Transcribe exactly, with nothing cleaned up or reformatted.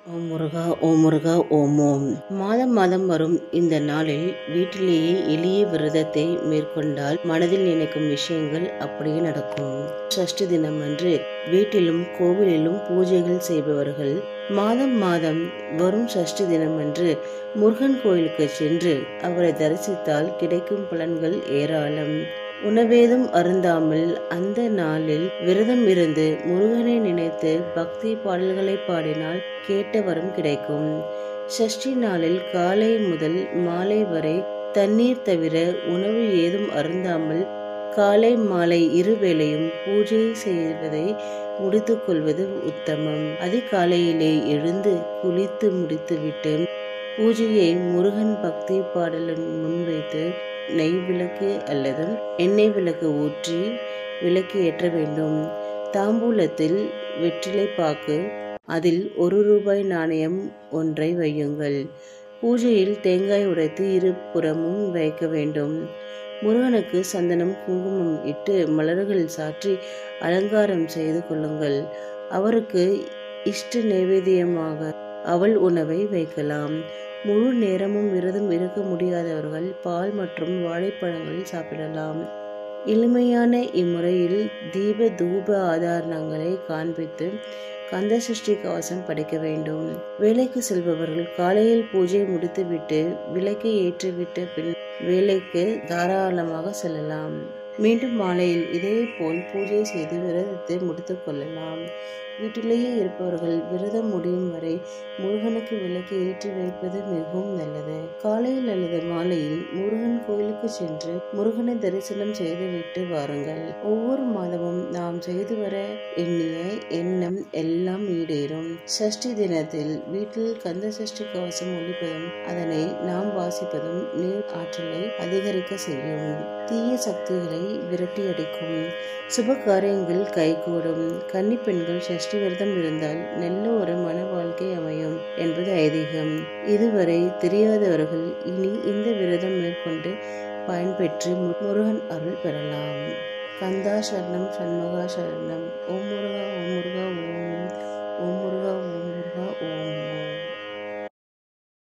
ஓம் முருகா ஓம் முருகா ஓம் ஓம். மாதம் மாதம் வரும் இந்த நாளில் வீட்டிலேயே எளிய விரதத்தை மேற்கொண்டால் மனதில் நினைக்கும் விஷயங்கள் அப்படியே நடக்கும். சஷ்டி தினம் அன்று வீட்டிலும் கோவிலிலும் பூஜைகள் செய்பவர்கள் மாதம் மாதம் வரும் சஷ்டி தினம் அன்று முருகன் கோயிலுக்கு சென்று அவரை தரிசித்தால் கிடைக்கும் பலன்கள் ஏராளம். உணவேதும் அருந்தாமல் அந்த நாளில் விரதம் இருந்து முருகனை நினைத்து பக்தி பாடல்களை பாடினால் கேட்ட வரம் கிடைக்கும். சஷ்டி நாளில் காலை முதல் மாலை வரை தண்ணீர் தவிர உணவு ஏதும் அருந்தாமல் காலை மாலை இருவேளையும் பூஜை செய்வதை முடித்துக் கொள்வது உத்தமம். அதிகாலையிலே எழுந்து குளித்து முடித்துவிட்டு பூஜையை முருகன் பக்தி பாடலுடன் முன்வைத்து நெய் விளக்கு அல்லது எண்ணெய் விளக்கு ஊற்றி விளக்கு ஏற்ற வேண்டும். தாம்பூலத்தில் வெற்றிலை பாக்கு, அதில் ஒரு ரூபாய் நாணயம் ஒன்றை வையுங்கள். பூஜையில் தேங்காய் உடைத்து இரு புறமும் வைக்க வேண்டும். முருகனுக்கு சந்தனம் குங்குமம் இட்டு மலர்கள் சாற்றி அலங்காரம் செய்து கொள்ளுங்கள். அவருக்கு இஷ்ட நைவேத்தியமாக அவல் உணவை வைக்கலாம். முழு நேரமும் விரதம் இருக்க முடியாதவர்கள் பால் மற்றும் வாழைப்பழங்கள் சாப்பிடலாம். எளிமையான இம்முறையில் தீப தூப ஆதாரங்களை காண்பித்து கந்த சஷ்டி கவசம் படிக்க வேண்டும். வேலைக்கு செல்பவர்கள் காலையில் பூஜை முடித்துவிட்டு விளக்கை ஏற்றிவிட்டு பின் வேலைக்கு தாராளமாக செல்லலாம். மீண்டும் மாலையில் இதே போல் பூஜை செய்து விரதத்தை முடித்துக் கொள்ளலாம். வீட்டிலேயே இருப்பவர்கள் விரதம் முடியும் வரை முருகனுக்கு விளக்கு ஏற்றி வைப்பது மிகவும் நல்லது. காலையில் அல்லது மாலையில் முருகன் கோயிலுக்கு சென்று முருகனை தரிசனம் செய்துவிட்டு வாருங்கள். ஒவ்வொரு மாதமும் நாம் செய்து வர எண்ணிய எண்ணம் எல்லாம் ஈடேறும். சஷ்டி தினத்தில் வீட்டில் கந்த சஷ்டி கவசம் ஒலிப்பதும் அதனை நாம் வாசிப்பதும் நீர் ஆற்றலை அதிகரிக்க செய்யும். தீய சக்திகளை விரட்டி அடிக்கும். சுப காரியங்கள் கைகூடும். கன்னி பெண்கள் சஷ்டி விரதம் இருந்தால் நல்ல ஒரு மன வாழ்க்கை அமையும் என்பது ஐதீகம். இதுவரை தெரியாதவர்கள் இனி இந்த விரதம் மேற்கொண்டு பயன்பெற்று முருகன் அருள் பெறலாம். கந்தா சரணம் சண்முகா சரணம். ஓம் முருகா ஓம் முருகா ஓம் ஓம் முருகா ஓம் முருகா ஓம் ஓம்.